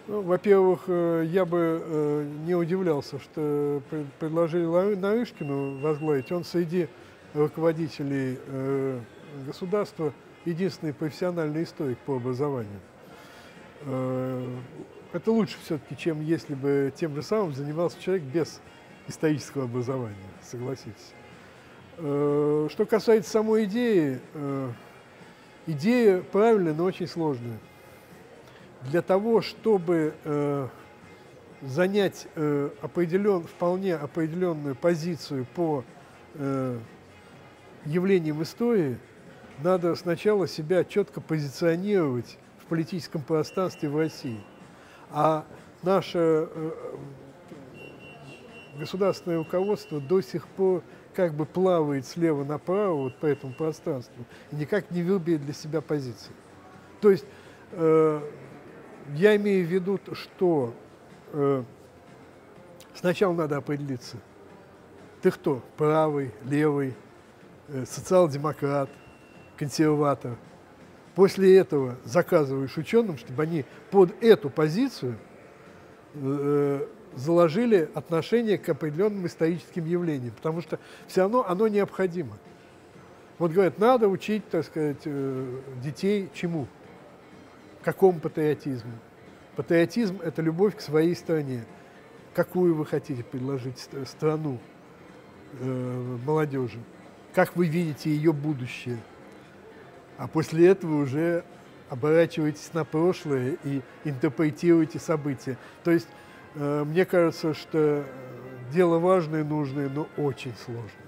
Ну, во-первых, я бы не удивлялся, что предложили Нарышкину возглавить. Он среди руководителей государства единственный профессиональный историк по образованию. Это лучше все-таки, чем если бы тем же самым занимался человек без исторического образования, согласитесь. Что касается самой идеи, идея правильная, но очень сложная. Для того, чтобы занять вполне определенную позицию по явлениям истории, надо сначала себя четко позиционировать в политическом пространстве в России. А наше государственное руководство до сих пор как бы плавает слева направо вот по этому пространству и никак не выберет для себя позиции. То есть я имею в виду, что сначала надо определиться, ты кто? Правый, левый, социал-демократ, консерватор. После этого заказываешь ученым, чтобы они под эту позицию заложили отношение к определенным историческим явлениям, потому что все равно оно необходимо. Вот говорят, надо учить, так сказать, детей чему? Какому патриотизму? Патриотизм – это любовь к своей стране. Какую вы хотите предложить страну молодежи? Как вы видите ее будущее? А после этого уже оборачиваетесь на прошлое и интерпретируете события. То есть мне кажется, что дело важное, нужное, но очень сложное.